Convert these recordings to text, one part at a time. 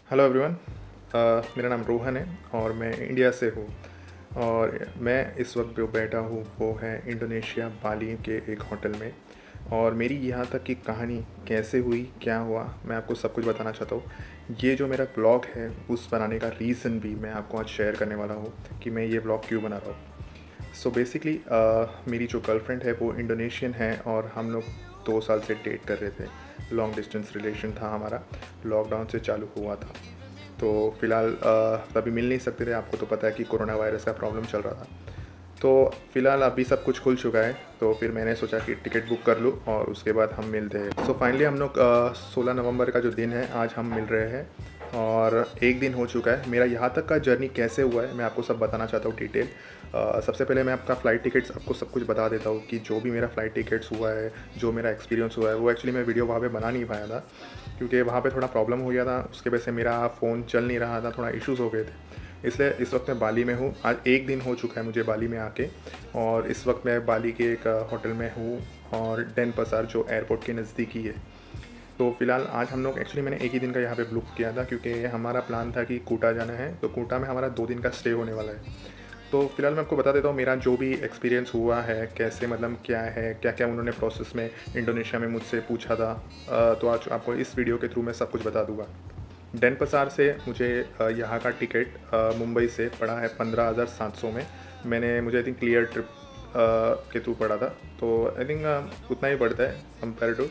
Hello everyone. मेरा नाम रोहन है और मैं इंडिया से हूँ। और मैं इस वक्त जो बैठा हूँ वो है इंडोनेशिया बाली के एक होटल में। और मेरी यहाँ तक की कहानी कैसे हुई, क्या हुआ, मैं आपको सब कुछ बताना चाहता हूँ। ये जो मेरा ब्लॉग है उस बनाने का रीज़न भी मैं आपको आज शेयर करने वाला हूँ कि मैं ये ब्लॉग क्यों बना रहा हूँ। सो बेसिकली मेरी जो गर्लफ्रेंड है वो इंडोनेशियन है और हम लोग 2 साल से डेट कर रहे थे। लॉन्ग डिस्टेंस रिलेशन था हमारा, लॉकडाउन से चालू हुआ था। तो फ़िलहाल तभी मिल नहीं सकते थे, आपको तो पता है कि कोरोना वायरस का प्रॉब्लम चल रहा था। तो फ़िलहाल अभी सब कुछ खुल चुका है, तो फिर मैंने सोचा कि टिकट बुक कर लूँ और उसके बाद हम मिलते हैं। सो फाइनली हम लोग 16 नवंबर का जो दिन है आज हम मिल रहे हैं और एक दिन हो चुका है। मेरा यहाँ तक का जर्नी कैसे हुआ है मैं आपको सब बताना चाहता हूँ डिटेल। सबसे पहले मैं आपका फ़्लाइट टिकट्स आपको सब कुछ बता देता हूँ कि जो भी मेरा फ़्लाइट टिकट्स हुआ है, जो मेरा एक्सपीरियंस हुआ है, वो एक्चुअली मैं वीडियो वहाँ पे बना नहीं पाया था क्योंकि वहाँ पे थोड़ा प्रॉब्लम हो गया था। उसके वजह से मेरा फ़ोन चल नहीं रहा था, थोड़ा इश्यूज़ हो गए थे। इसलिए इस वक्त मैं बाली में हूँ। आज एक दिन हो चुका है मुझे बाली में आके और इस वक्त मैं बाली के एक होटल में हूँ और डेनपसार जो एयरपोर्ट के नज़दीक ही है। तो फ़िलहाल आज हम लोग एक्चुअली मैंने एक ही दिन का यहाँ पे बुक किया था क्योंकि हमारा प्लान था कि कोटा जाना है, तो कोटा में हमारा 2 दिन का स्टे होने वाला है। तो फ़िलहाल मैं आपको बता देता हूँ मेरा जो भी एक्सपीरियंस हुआ है, कैसे मतलब क्या है, क्या क्या उन्होंने प्रोसेस में इंडोनेशिया में मुझसे पूछा था। तो आज आपको इस वीडियो के थ्रू मैं सब कुछ बता दूँगा। डेनपसार से मुझे यहाँ का टिकट मुंबई से पड़ा है 15,700 में। मुझे आई थिंक क्लियर ट्रिप के थ्रू पड़ा था, तो आई थिंक उतना ही पड़ता है कंपेयर टू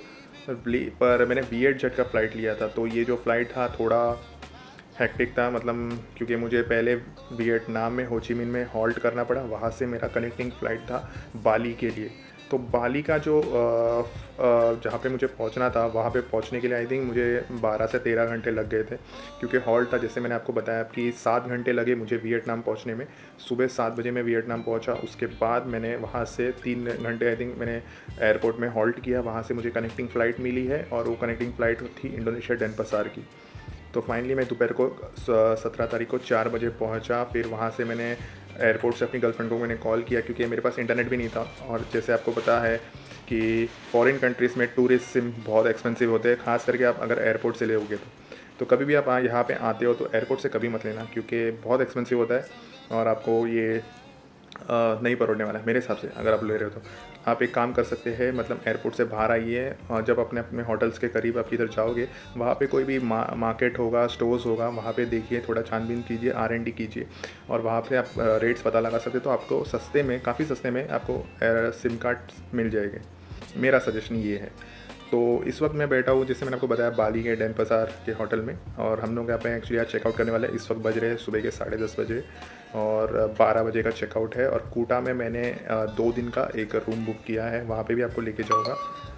पर मैंने वी8 जेट का फ़्लाइट लिया था। तो ये जो फ़्लाइट था थोड़ा हेक्टिक था, मतलब क्योंकि मुझे पहले वियतनाम में हो ची मिन में हॉल्ट करना पड़ा, वहाँ से मेरा कनेक्टिंग फ़्लाइट था बाली के लिए। तो बाली का जो जहाँ पे मुझे पहुँचना था वहाँ पे पहुँचने के लिए आई थिंक मुझे 12 से 13 घंटे लग गए थे क्योंकि हॉल्ट था। जैसे मैंने आपको बताया कि 7 घंटे लगे मुझे वियतनाम पहुँचने में। सुबह 7 बजे मैं वियतनाम पहुँचा, उसके बाद मैंने वहाँ से 3 घंटे आई थिंक मैंने एयरपोर्ट में हॉल्ट किया। वहाँ से मुझे कनेक्टिंग फ़्लाइट मिली है और वो कनेक्टिंग फ़्लाइट थी इंडोनेशिया डेनपसार की। तो फाइनली मैं दोपहर को 17 तारीख को 4 बजे पहुंचा। फिर वहां से मैंने एयरपोर्ट से अपनी गर्लफ्रेंड को मैंने कॉल किया क्योंकि मेरे पास इंटरनेट भी नहीं था। और जैसे आपको पता है कि फॉरेन कंट्रीज़ में टूरिस्ट सिम बहुत एक्सपेंसिव होते हैं, ख़ास करके आप अगर एयरपोर्ट से लोगे तो कभी भी आप यहाँ पे आते हो तो एयरपोर्ट से कभी मत लेना क्योंकि बहुत एक्सपेंसिव होता है और आपको ये नहीं परोड़ने वाला है मेरे हिसाब से। अगर आप ले रहे हो तो आप एक काम कर सकते हैं, मतलब एयरपोर्ट से बाहर आइए और जब अपने अपने होटल्स के करीब आप इधर जाओगे वहाँ पे कोई भी मार्केट होगा, स्टोर्स होगा, वहाँ पे देखिए, थोड़ा छानबीन कीजिए, R&D कीजिए और वहाँ पे आप रेट्स पता लगा सकते हो। तो आपको सस्ते में, काफ़ी सस्ते में आपको सिम कार्ड मिल जाएंगे। मेरा सजेशन ये है। तो इस वक्त मैं बैठा हूँ, जैसे मैंने आपको बताया, बाली के डेनपसार के होटल में और हम लोग यहाँ पे एक्चुअली आज चेकआउट करने वाले हैं। इस वक्त बज रहे हैं सुबह के 10:30 बजे और 12 बजे का चेकआउट है। और कोटा में मैंने 2 दिन का एक रूम बुक किया है, वहाँ पे भी आपको लेके जाऊँगा।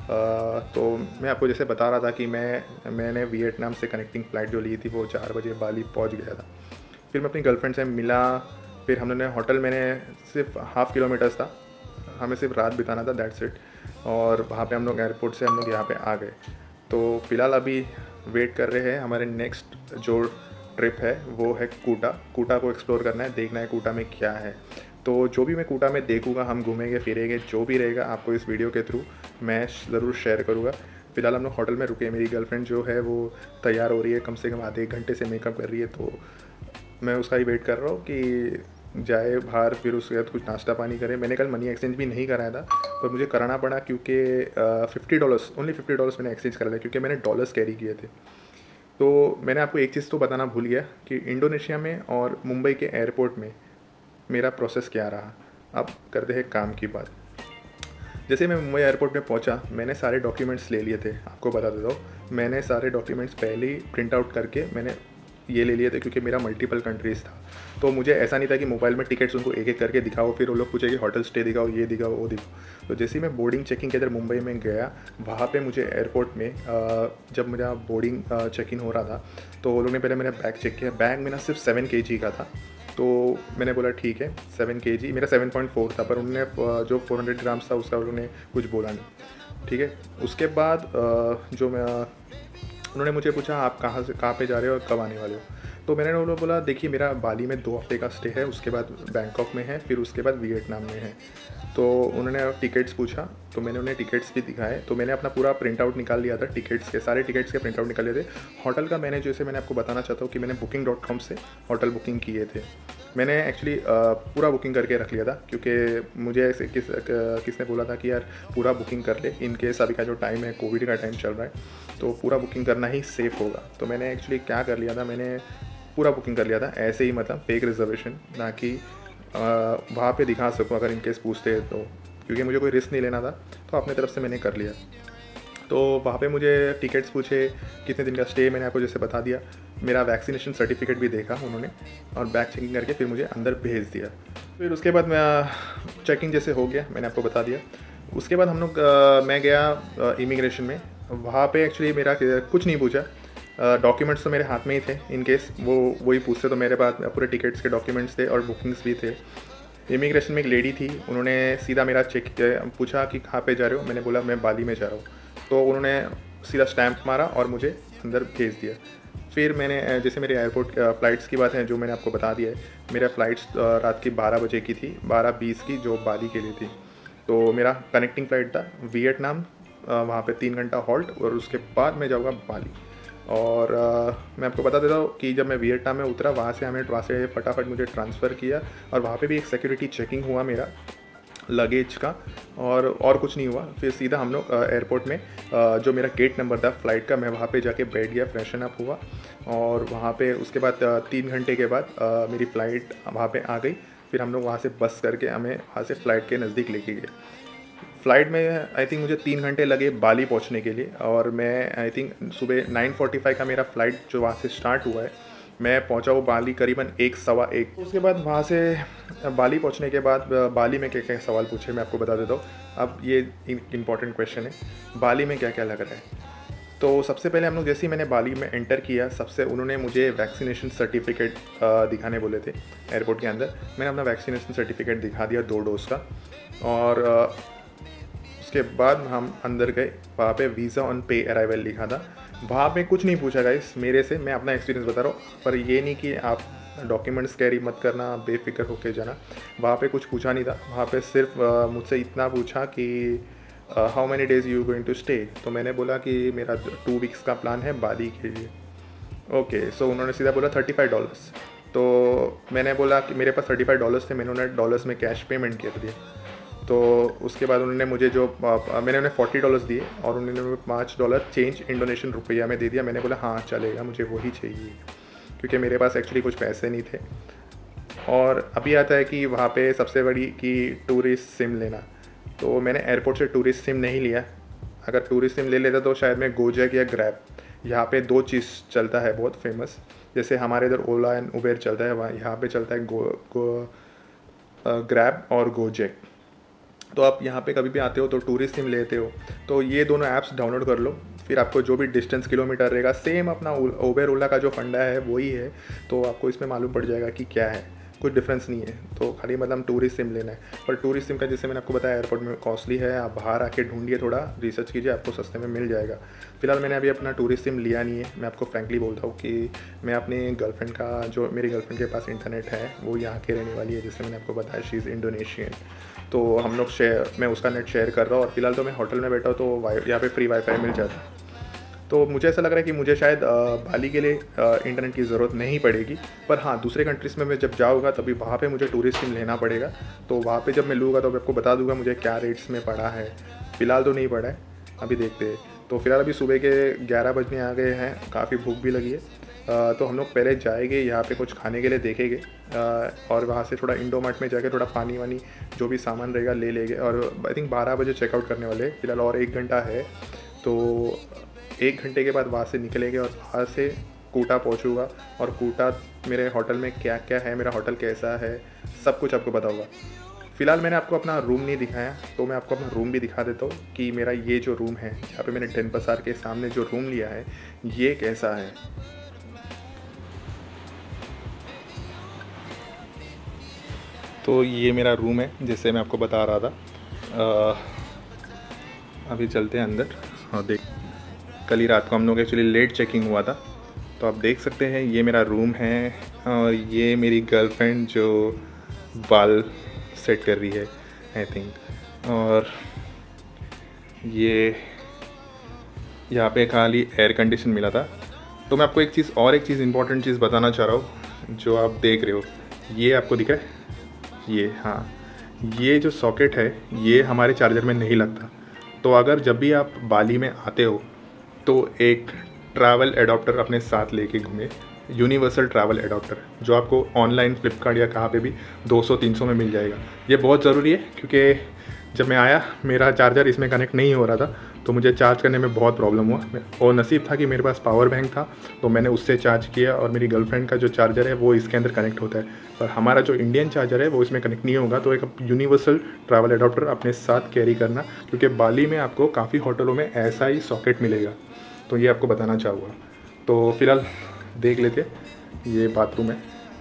तो मैं आपको जैसे बता रहा था कि मैंने वियतनाम से कनेक्टिंग फ़्लाइट जो ली थी वो 4 बजे बाली पहुँच गया था। फिर मैं अपनी गर्लफ्रेंड से मिला। फिर हमने होटल, मैंने सिर्फ हाफ़ किलोमीटर्स था, हमें सिर्फ रात बिताना था, दैट्स इट। और वहाँ पे हम लोग एयरपोर्ट से हम लोग यहाँ पे आ गए। तो फ़िलहाल अभी वेट कर रहे हैं, हमारे नेक्स्ट जो ट्रिप है वो है कोटा। कोटा को एक्सप्लोर करना है, देखना है कोटा में क्या है। तो जो भी मैं कोटा में देखूँगा, हम घूमेंगे फिरेंगे, जो भी रहेगा आपको इस वीडियो के थ्रू मैं ज़रूर शेयर करूँगा। फ़िलहाल हम लोग होटल में रुके। मेरी गर्लफ्रेंड जो है वो तैयार हो रही है, कम से कम आधे 1 घंटे से मेकअप कर रही है। तो मैं उसका ही वेट कर रहा हूँ कि जाए बाहर, फिर उसके बाद कुछ नाश्ता पानी करें। मैंने कल मनी एक्सचेंज भी नहीं कराया था पर मुझे कराना पड़ा क्योंकि $50, ओनली $50 मैंने एक्सचेंज करा लिया क्योंकि मैंने डॉलर्स कैरी किए थे। तो मैंने आपको एक चीज़ तो बताना भूल गया कि इंडोनेशिया में और मुंबई के एयरपोर्ट में मेरा प्रोसेस क्या रहा। अब करते हैं काम की बात। जैसे मैं मुंबई एयरपोर्ट में पहुंचा, मैंने सारे डॉक्यूमेंट्स ले लिए थे। आपको बता देता हूँ, मैंने सारे डॉक्यूमेंट्स पहले ही प्रिंट आउट करके मैंने ये ले लिए थे क्योंकि मेरा मल्टीपल कंट्रीज़ था। तो मुझे ऐसा नहीं था कि मोबाइल में टिकट्स उनको एक एक करके दिखाओ, फिर वो लोग पूछे कि होटल स्टे दिखाओ, ये दिखाओ, वो दिखाओ। तो जैसे ही मैं बोर्डिंग चेकिंग के इधर मुंबई में गया, वहाँ पे मुझे एयरपोर्ट में जब मेरा बोर्डिंग चेक इन हो रहा था तो वो लोग ने पहले मेरा बैग चेक किया। बैग मेरा सिर्फ 7 kg का था। तो मैंने बोला ठीक है 7 kg, मेरा 7.4 था, पर उन्होंने जो 400 ग्राम्स था उसका उन्होंने कुछ बोला नहीं। ठीक है। उसके बाद उन्होंने मुझे पूछा आप कहाँ पे जा रहे हो और कब आने वाले हो। तो मैंने उन्होंने बोला देखिए मेरा बाली में 2 हफ्ते का स्टे है, उसके बाद बैंकॉक में है, फिर उसके बाद वियतनाम में है। तो उन्होंने टिकट्स पूछा तो मैंने उन्हें टिकट्स भी दिखाए। तो मैंने अपना पूरा प्रिंट आउट निकाल लिया था टिकट्स के, सारे टिकट्स के प्रिंट आउट निकाल लिए थे। होटल का मैंने जैसे मैंने आपको बताना चाहता हूँ कि मैंने booking.com से होटल बुकिंग किए थे। मैंने एक्चुअली पूरा बुकिंग करके रख लिया था, क्योंकि मुझे ऐसे किसने बोला था कि यार पूरा बुकिंग कर ले, इन केस अभी का जो टाइम है कोविड का टाइम चल रहा है तो पूरा बुकिंग करना ही सेफ़ होगा। तो मैंने एक्चुअली क्या कर लिया था, मैंने पूरा बुकिंग कर लिया था ऐसे ही, मतलब फेक रिजर्वेशन, ना कि वहाँ पे दिखा सकूँ अगर इन केस पूछते हैं तो, क्योंकि मुझे कोई रिस्क नहीं लेना था तो अपने तरफ से मैंने कर लिया। तो वहाँ पे मुझे टिकट्स पूछे, कितने दिन का स्टे, मैंने आपको जैसे बता दिया। मेरा वैक्सीनेशन सर्टिफिकेट भी देखा उन्होंने और बैग चेकिंग करके फिर मुझे अंदर भेज दिया। फिर उसके बाद मैं चेकिंग जैसे हो गया, मैंने आपको बता दिया। उसके बाद हम लोग मैं गया इमिग्रेशन में। वहाँ पे एक्चुअली मेरा कुछ नहीं पूछा, डॉक्यूमेंट्स तो मेरे हाथ में ही थे, इन केस वही पूछते तो मेरे पास पूरे टिकट्स के डॉक्यूमेंट्स थे और बुकिंग्स भी थे। इमिग्रेशन में एक लेडी थी, उन्होंने सीधा मेरा चेक पूछा कि कहाँ पे जा रहे हो, मैंने बोला मैं बाली में जा रहा हूँ। तो उन्होंने सीधा स्टैंप मारा और मुझे अंदर भेज दिया। फिर मैंने जैसे मेरे एयरपोर्ट फ़्लाइट्स की बात है जो मैंने आपको बता दिया है, मेरा फ़्लाइट्स रात की 12 बजे की थी, 12:20 की, जो बाली के लिए थी। तो मेरा कनेक्टिंग फ़्लाइट था वियतनाम, वहाँ पे 3 घंटा हॉल्ट और उसके बाद मैं जाऊँगा बाली। और मैं आपको बता देता हूँ कि जब मैं वियतनाम में उतरा, वहाँ से फटाफट मुझे ट्रांसफ़र किया और वहाँ पे भी एक सिक्योरिटी चेकिंग हुआ मेरा लगेज का, और कुछ नहीं हुआ। फिर सीधा हम लोग एयरपोर्ट में जो मेरा गेट नंबर था फ़्लाइट का, मैं वहाँ पे जाके बैठ गया, फ्रेशन अप हुआ और वहाँ पे उसके बाद 3 घंटे के बाद मेरी फ़्लाइट वहाँ पे आ गई। फिर हम लोग वहाँ से बस करके हमें वहाँ से फ़्लाइट के नज़दीक लेके गए। फ़्लाइट में आई थिंक मुझे 3 घंटे लगे बाली पहुंचने के लिए, और मैं आई थिंक सुबह 9:45 का मेरा फ़्लाइट जो वहाँ से स्टार्ट हुआ है, मैं पहुंचा हूँ बाली करीबन 1, सवा 1। उसके बाद वहाँ से बाली पहुंचने के बाद बाली में क्या क्या सवाल पूछे मैं आपको बता देता हूँ। अब ये इम्पॉर्टेंट क्वेश्चन है, बाली में क्या क्या लग रहा है। तो सबसे पहले हम लोग जैसे ही मैंने बाली में एंटर किया, सबसे उन्होंने मुझे वैक्सीनेशन सर्टिफिकेट दिखाने बोले थे एयरपोर्ट के अंदर। मैंने अपना वैक्सीनेशन सर्टिफिकेट दिखा दिया 2 डोज का, और उसके बाद हम अंदर गए। वहाँ पे वीज़ा ऑन पे अराइवल लिखा था। वहाँ पे कुछ नहीं पूछा गाइस मेरे से, मैं अपना एक्सपीरियंस बता रहा हूँ, पर ये नहीं कि आप डॉक्यूमेंट्स कैरी मत करना, बेफिक्र होके जाना। वहाँ पे कुछ पूछा नहीं था, वहाँ पे सिर्फ मुझसे इतना पूछा कि how many days you going to stay. तो मैंने बोला कि मेरा 2 वीक्स का प्लान है बाली के लिए। ओके, सो उन्होंने सीधा बोला $35। तो मैंने बोला कि मेरे पास $35 थे, मैंने उन्हें डॉलर्स में कैश पेमेंट कर दिया। तो उसके बाद उन्होंने मुझे जो मैंने उन्हें $40 दिए और उन्होंने मुझे $5 चेंज इंडोनेशियन रुपया में दे दिया। मैंने बोला हाँ चलेगा, मुझे वही चाहिए, क्योंकि मेरे पास एक्चुअली कुछ पैसे नहीं थे। और अभी आता है कि वहाँ पे सबसे बड़ी कि टूरिस्ट सिम लेना। तो मैंने एयरपोर्ट से टूरिस्ट सिम नहीं लिया। अगर टूरिस्ट सिम ले लेता तो शायद मैं गोजेक या ग्रैब, यहाँ पे 2 चीज़ चलता है बहुत फेमस, जैसे हमारे इधर ओला एंड उबेर चलता है, वहाँ यहाँ पे चलता है ग्रैब और गोजेक। तो आप यहाँ पे कभी भी आते हो तो टूरिस्ट सिम लेते हो तो ये दोनों ऐप्स डाउनलोड कर लो। फिर आपको जो भी डिस्टेंस किलोमीटर रहेगा, सेम अपना उबेर ओला का जो फंडा है वही है, तो आपको इसमें मालूम पड़ जाएगा कि क्या है, कुछ डिफरेंस नहीं है। तो खाली मतलब टूरिस्ट सिम लेना है। पर टूरिस्ट सिम का जैसे मैंने आपको बताया एयरपोर्ट में कॉस्टली है, आप बाहर आके ढूंढिए, थोड़ा रिसर्च कीजिए, आपको सस्ते में मिल जाएगा। फिलहाल मैंने अभी अपना टूरिस्ट सिम लिया नहीं है। मैं आपको फ्रैंकली बोलता हूँ कि मैं अपनी गर्लफ्रेंड का, जो मेरी गर्लफ्रेंड के पास इंटरनेट है वो यहाँ के रहने वाली है, जैसे मैंने आपको बताया शी इज़ इंडोनेशियन। तो हम लोग मैं उसका नेट शेयर कर रहा हूँ, और फिलहाल तो मैं होटल में बैठा हूँ तो यहाँ पे फ्री वाईफाई मिल जाता है। तो मुझे ऐसा लग रहा है कि मुझे शायद बाली के लिए इंटरनेट की ज़रूरत नहीं पड़ेगी। पर हाँ, दूसरे कंट्रीज़ में मैं जब जाऊँगा तभी वहाँ पे मुझे टूरिस्ट सिम लेना पड़ेगा। तो वहाँ पे जब मैं लूँगा तो मैं आपको बता दूँगा मुझे क्या रेट्स में पड़ा है। फ़िलहाल तो नहीं पड़ा है, अभी देखते हैं। तो फिलहाल अभी सुबह के 11 बजने आ गए हैं, काफ़ी भूख भी लगी है। तो हम लोग पहले जाएंगे यहाँ पे कुछ खाने के लिए देखेंगे, और वहाँ से थोड़ा इंडो मार्ट में जाके थोड़ा पानी वानी जो भी सामान रहेगा ले लेंगे। और आई थिंक 12 बजे चेकआउट करने वाले। फ़िलहाल और 1 घंटा है, तो 1 घंटे के बाद वहाँ से निकलेंगे और वहाँ से कोटा पहुँचूँगा। और कोटा मेरे होटल में क्या क्या है, मेरा होटल कैसा है, सब कुछ आपको बताऊँगा। फ़िलहाल मैंने आपको अपना रूम नहीं दिखाया, तो मैं आपको अपना रूम भी दिखा देता हूँ कि मेरा ये जो रूम है, यहाँ पे मैंने डेनपसार के सामने जो रूम लिया है, ये कैसा है। तो ये मेरा रूम है, जैसे मैं आपको बता रहा था। अभी चलते हैं अंदर और देख। कल ही रात को हम लोग एक्चुअली लेट चेकिंग हुआ था, तो आप देख सकते हैं ये मेरा रूम है। और ये मेरी गर्लफ्रेंड जो बाल सेट कर रही है आई थिंक। और ये यहाँ पे खाली एयर कंडीशन मिला था। तो मैं आपको एक चीज़ इंपॉर्टेंट चीज़ बताना चाह रहा हूँ, जो आप देख रहे हो ये आपको दिख रहा है, ये हाँ, ये जो सॉकेट है ये हमारे चार्जर में नहीं लगता। तो अगर जब भी आप बाली में आते हो तो एक ट्रैवल एडाप्टर अपने साथ लेके घूमे, यूनिवर्सल ट्रैवल एडाप्टर, जो आपको ऑनलाइन फ्लिपकार्ट या कहाँ पे भी 200-300 में मिल जाएगा। ये बहुत ज़रूरी है क्योंकि जब मैं आया मेरा चार्जर इसमें कनेक्ट नहीं हो रहा था, तो मुझे चार्ज करने में बहुत प्रॉब्लम हुआ। और नसीब था कि मेरे पास पावर बैंक था, तो मैंने उससे चार्ज किया। और मेरी गर्लफ्रेंड का जो चार्जर है वो इसके अंदर कनेक्ट होता है, पर हमारा जो इंडियन चार्जर है वो इसमें कनेक्ट नहीं होगा। तो एक यूनिवर्सल ट्रैवल एडाप्टर अपने साथ कैरी करना, क्योंकि बाली में आपको काफ़ी होटलों में ऐसा ही सॉकेट मिलेगा। तो ये आपको बताना चाहूँगा। तो फिलहाल देख लेते, ये बाथरूम है।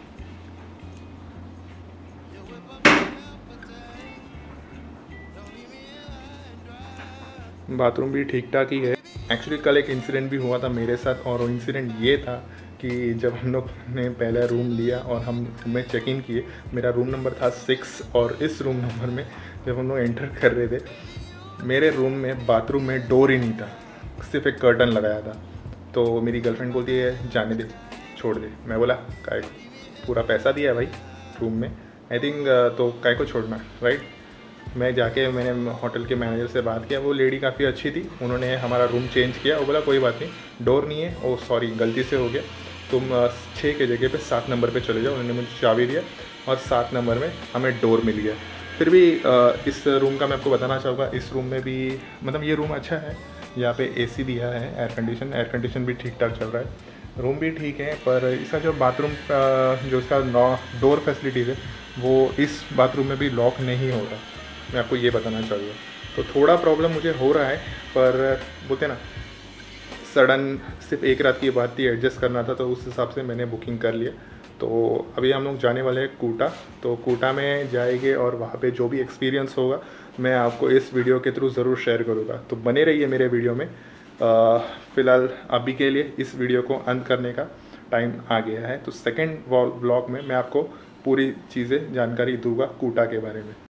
बाथरूम भी ठीक ठाक ही है। एक्चुअली कल एक इंसिडेंट भी हुआ था मेरे साथ, और वो इंसिडेंट ये था कि जब हम लोग ने पहला रूम लिया और हम में चेक इन किए, मेरा रूम नंबर था 6, और इस रूम नंबर में जब हम लोग एंटर कर रहे थे, मेरे रूम में बाथरूम में डोर ही नहीं था, सिर्फ एक कर्टन लगाया था। तो मेरी गर्लफ्रेंड बोलती है जाने दे, छोड़ दे। मैं बोला काय, पूरा पैसा दिया है भाई रूम में, आई थिंक तो काय को छोड़ना, राइट। मैं जाके मैंने होटल के मैनेजर से बात किया, वो लेडी काफ़ी अच्छी थी, उन्होंने हमारा रूम चेंज किया। वो बोला कोई बात नहीं, डोर नहीं है, ओ सॉरी गलती से हो गया, तुम 6 के जगह पे 7 नंबर पे चले जाओ। उन्होंने मुझे चाबी दिया और 7 नंबर में हमें डोर मिल गया। फिर भी इस रूम का मैं आपको बताना चाहूँगा, इस रूम में भी मतलब ये रूम अच्छा है, यहाँ पे एसी दिया है, एयर कंडीशन भी ठीक ठाक चल रहा है, रूम भी ठीक है। पर इसका जो बाथरूम जो इसका डोर फैसिलिटीज़ है वो इस बाथरूम में भी लॉक नहीं हो रहा, मैं आपको ये बताना चाहूँगा। तो थोड़ा प्रॉब्लम मुझे हो रहा है, पर बोलते ना सडन सिर्फ एक रात की बात थी, एडजस्ट करना था, तो उस हिसाब से मैंने बुकिंग कर लिया। तो अभी हम लोग जाने वाले हैं कूटा, तो कूटा में जाएंगे और वहाँ पे जो भी एक्सपीरियंस होगा मैं आपको इस वीडियो के थ्रू ज़रूर शेयर करूँगा। तो बने रहिए मेरे वीडियो में। फ़िलहाल अभी के लिए इस वीडियो को अंत करने का टाइम आ गया है। तो सेकेंड व्लॉग में मैं आपको पूरी चीज़ें जानकारी दूंगा कूटा के बारे में।